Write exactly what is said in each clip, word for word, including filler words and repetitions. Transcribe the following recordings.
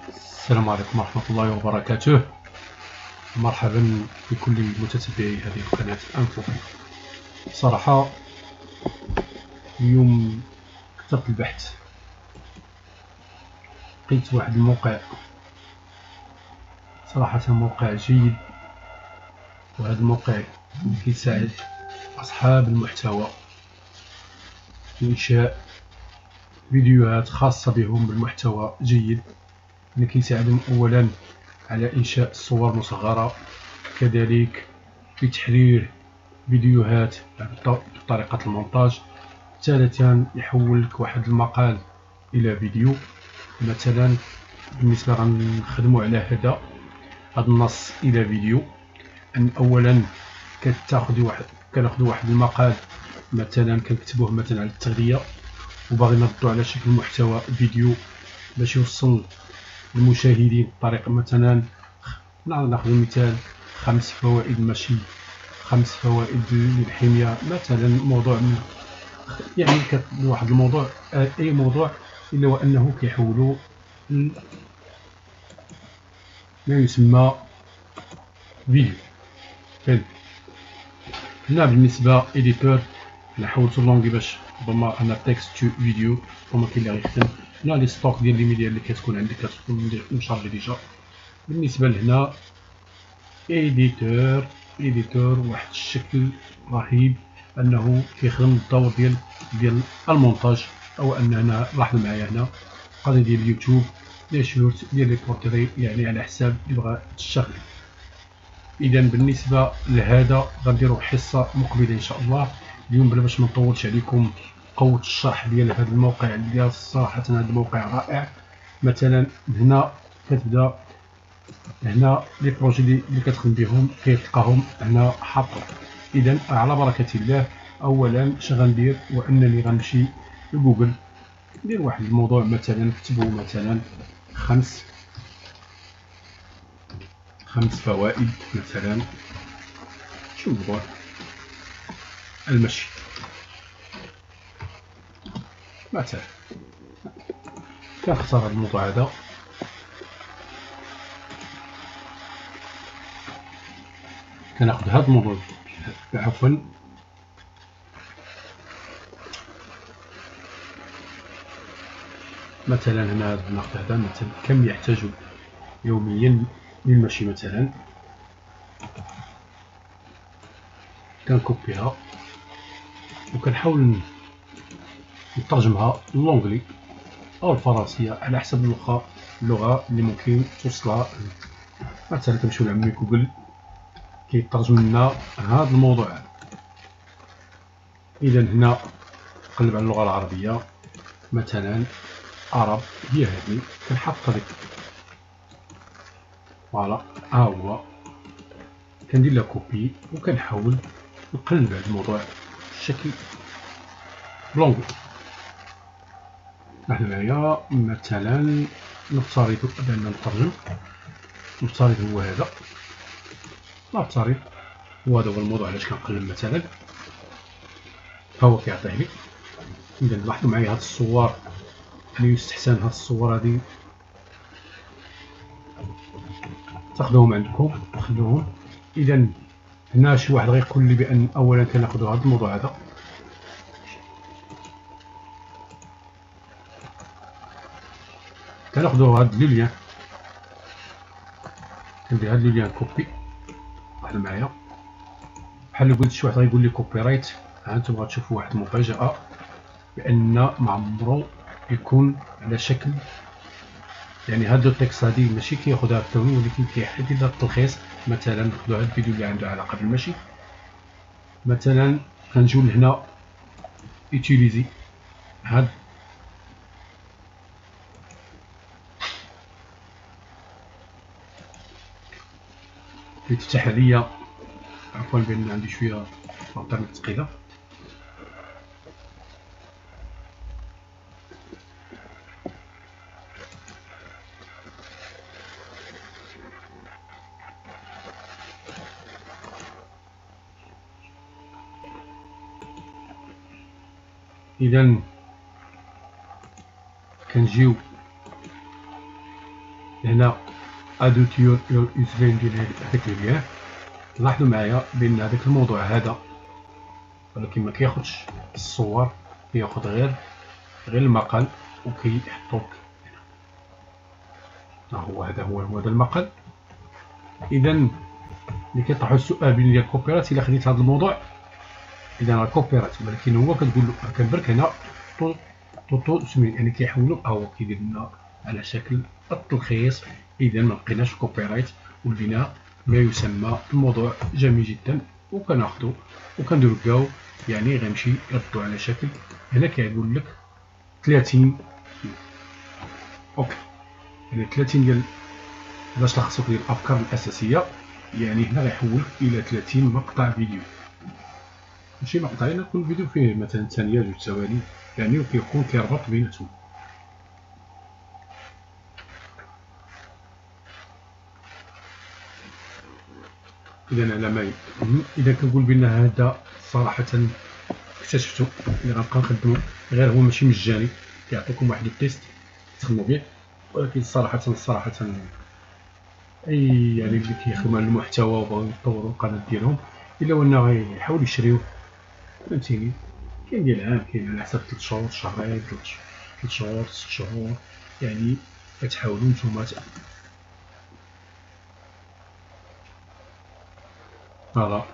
السلام عليكم ورحمة الله وبركاته. مرحبا بكل متتبعي هذه القناة أنفوكي. صراحة اليوم كثرت البحث، لقيت واحد الموقع صراحة موقع جيد، وهذا الموقع كيساعد أصحاب المحتوى في إنشاء فيديوهات خاصة بهم بالمحتوى جيد، اللي كيساعدهم أولا على إنشاء صور مصغرة، كذلك في تحرير فيديوهات بطريقة المونتاج. ثالثا يحول لك واحد المقال إلى فيديو. مثلا بالنسبة غنخدمو على هذا هذا النص إلى فيديو، أن أولا كتاخدو واحد كناخدو واحد المقال مثلا كنكتبوه مثلا على التغذية، وباغي نردو على شكل محتوى فيديو باش يوصل للمشاهدين بطريقة مثلا ناخذ مثال خمس فوائد المشي، خمس فوائد للحمية، مثلا موضوع من يعني واحد الموضوع، اي موضوع الا وانه كيحولوا ما يسمى فيديو فيلم. هنا بالنسبه اديتور نحولت اللونغي باش ربما انا تكست تو فيديو، ربما كاين اللي غيخدم. هنا لي ستوك ديال لي ميديا اللي كتكون عندك كتكون مشارجي ديجا. بالنسبه لهنا اديتور اديتور واحد الشكل رهيب انه كيخدم الدور ديال ديال المونتاج، او ان هنا لاحظ معايا هنا قضيه ديال اليوتيوب ديال شورت ديال لي بورتري، يعني على حساب يبغى الشغل. اذا بالنسبه لهذا غنديروا حصه مقبله ان شاء الله. اليوم بلا باش ما نطولش عليكم قوه الشرح ديال هذا الموقع ديال صراحه هذا الموقع رائع. مثلا هنا كتبدا هنا لي بروجي اللي كتخدم بهم كيلقاهم هنا حاطين. اذا على بركه الله اولا اش غندير هو انني غنمشي لجوجل، ندير واحد الموضوع مثلا نكتبو مثلا خمس خمس فوائد مثلا شو الموضوع المشي مثلا. كنختار هذا الموضوع هذا، كناخذ هذا الموضوع عفوا مثلا هنا ناخذ هذا مثلا كم يحتاج يوميا للمشي مثلا، كنكوبيها وكنحاول نترجمها للونجلي او الفرنسيه على حسب اللغه اللغه اللي ممكن توصلها. مثلا كنمشيو لعمي جوجل كيترجم لنا هذا الموضوع هذا. اذا هنا نقلب على اللغه العربيه مثلا عرب هي هذه، كنحط هذيك فوالا ها هو، كندير لها كوبي وكنحاول نقلب على الموضوع بشكل بلونغ. هنايا مثلا نفترض بان نترجم، نفترض هو هذا، نفترض وهذا هو الموضوع علاش كنقلب مثلا، ها هو كيعطيه لي. اذا لاحظوا معايا هاد الصور، يعني يستحسن هاد الصور هادي تاخذوهم عندكم تخلوهم. اذا هنا شي واحد غيقول لي بان اولا كناخذوا هذا الموضوع هذا، كناخذوا هاد لي ليان، كندير هاد لي ليان كوبي. واحد معايا بحال قلت شي واحد غيقول لي كوبي رايت، ها انتم غتشوفوا واحد المفاجاه بان ما عمرو يكون على شكل، يعني هاد التكست هادي ماشي كياخذها التوي ولكن كيحدد لها التلخيص. مثلا ناخذوا هاد الفيديو اللي عنده علاقه بالمشي، مثلا كنجيو لهنا يوتيليزي هاد كيتفتح عليا، عفوا بان عندي شويه الانترنت ثقيله. اذا كنجيو هنا ادوت يور يوزرين ديال هذاك البيان. لاحظوا معايا بان هذاك الموضوع هذا ولكن ما كياخذش الصور، كياخذ غير غير المقال وكيحطوك ها هو. هذا هو هو هذا المقال. اذا اللي كيطرحوا السؤال بين ديال الكوبيرات الا خديت هذا الموضوع، اذا راه كوبيرات، ولكن هو كتقول له كنبرك هنا طو طو سميت يعني كيحولوا او كيدير لنا على شكل التلخيص. اذا ما بقيناش كوبيرايت ولبنا ما يسمى الموضوع جميل جدا، وكناخذوا وكنديروا كاو يعني غيمشي يردوا على شكل. هنا كيقول لك ثلاثين اوكي، يعني ثلاثين ديال باش لخصوك ديال الافكار الاساسيه. يعني هنا غيحولك الى ثلاثين مقطع فيديو، ماشي مقطعين، كل فيديو فيه مثلا ثانيه جوج ثواني يعني، وكيكون كيربط بيناتهم. اذا على ما اذا كنقول بان هذا صراحه اكتشفتو اللي غنبقى نخدمو، غير هو ماشي مجاني، كيعطيكم واحد التيست تخدموا به، ولكن صراحه صراحه اي يعني اللي كيخدموا على المحتوى وبغاو يطوروا القناه ديالهم الا وانا غيحاولوا يشريوه، فهمتيني. كاين ديال العام، كاين على حسب ثلاث شهور، شهرين، ثلاث شهور، ست شهور، يعني كتحاولوا نتوما. فوالا.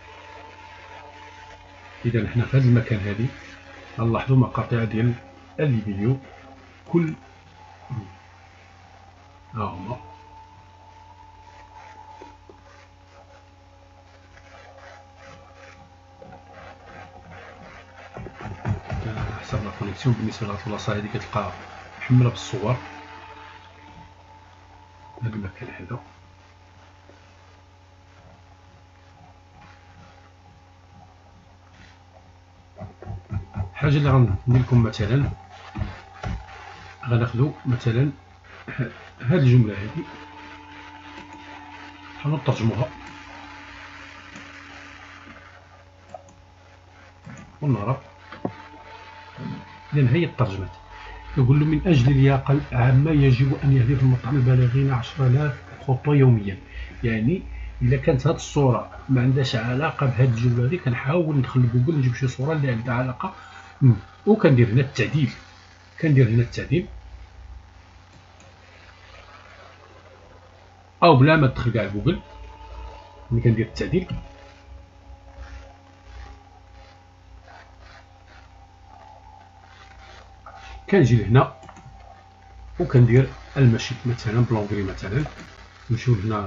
اذا حنا في هذا المكان هذه غنلاحظوا مقاطع ديال الفيديو كل ها هما. على حسب لا كونيكسيون. بالنسبه لهاد البلاصه هذه كتلقى محمله بالصور. هذا المكان هذا الحاجه اللي غندير لكم مثلا، غناخذوا مثلا هذه الجمله هذه غنترجموها ونعرف. اذا هي الترجمات. يقول له من اجل اللياقه العامه يجب ان يهدف المطعم البالغين عشرة آلاف خطوه يوميا. يعني الا كانت هذه الصوره ما عندهاش علاقه بهذه الجمله هذه، كنحاول ندخل لجوجل نجيب شي صوره اللي عندها علاقه، وكندير هنا التعديل. كندير هنا التعديل او بلا ما تدخل كاع جوجل، ملي كندير التعديل كنجي لهنا وكندير المشي مثلا بلونغري. مثلا نمشيو لهنا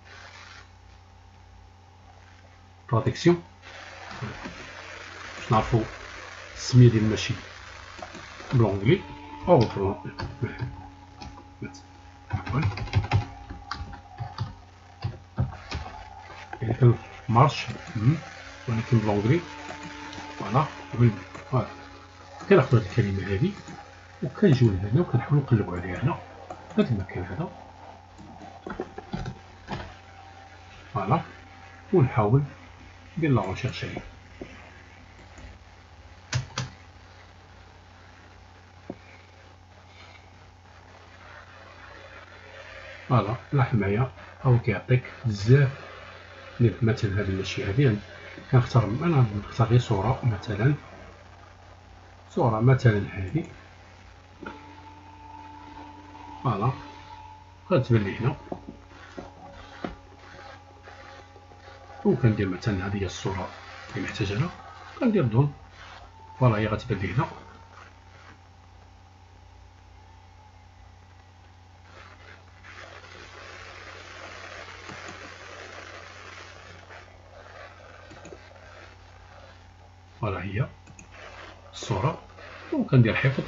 برودكسيون باش نعرفو السميه ديال المشي بلونغلي او بلون عفوا. يعني كان مارش ولكن بلونغلي. فوالا. فوالا كناخدو هاد الكلمه هادي وكنجيو لهنا وكنحاولو نقلبو عليها هنا في هاد المكان هذا. فوالا ونحاول ندير لا ريشيرش عليه. فوالا لاحظ معايا هو كيعطيك بزاف. مثلا هاد المشي هادي كنختار، انا نختار غير صوره مثلا، صوره مثلا هادي. فوالا غتبان لي هنا وكندير مثلا هذه هي الصوره اللي محتاجها، كندير دون. فوالا هي غتبان لي هنا. فوالا هي الصوره وكندير حفظ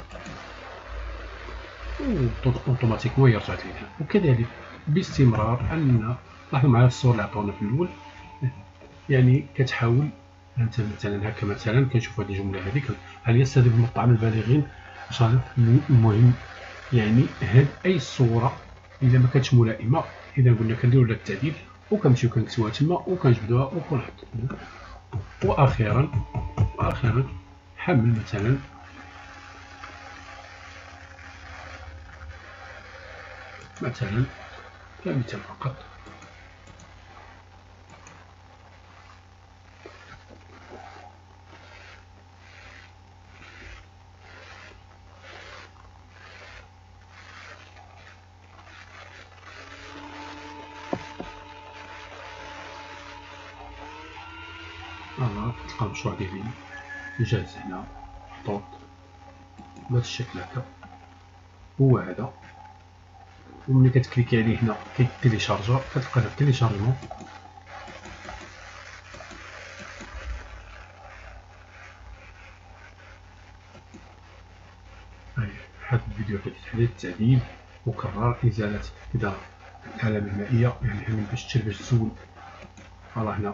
اوتوماتيكمون هي رجعت لي هنا. وكذلك باستمرار ان لاحظوا معايا الصور اللي عطونا في الاول، يعني كتحاول انت مثلا هكا مثلا كنشوف هذه الجمله هذيك هل يستهدف المطعم البالغين عشرة آلاف. المهم يعني هاد اي صوره اذا ما كانتش ملائمه، اذا قلنا كنديروا لها التعديل وكنمشيو كنكتبوها تما وكنجبدوها وكنحطوها. واخيرا واخيرا حمل مثلا مثلا كمثال فقط. فوالا تلقى المشروع ديالي جاهز هنا محطوط بهذا الشكل هكا، هو هذا. وملي كتكليكي عليه هنا كيتيليشارجا، كتلقى هنا التيليشارجمون. هاي هاد الفيديو كيتحدد التعديل وكرر ازاله اذا العلامه المائيه، يعني هنا باش تشري باش تزول. فوالا هنا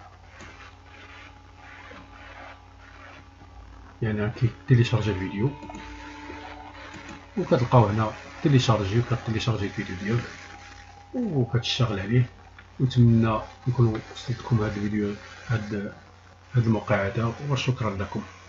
يعني كيتيليشارجا الفيديو، وكتلقاو هنا تيليشارجي وكتيليشارجي الفيديو ديالك وكتشتغل عليه. نتمنى نكون وصلتكم هذا الفيديو، هذا هذا الموقع هذا، وشكرا لكم.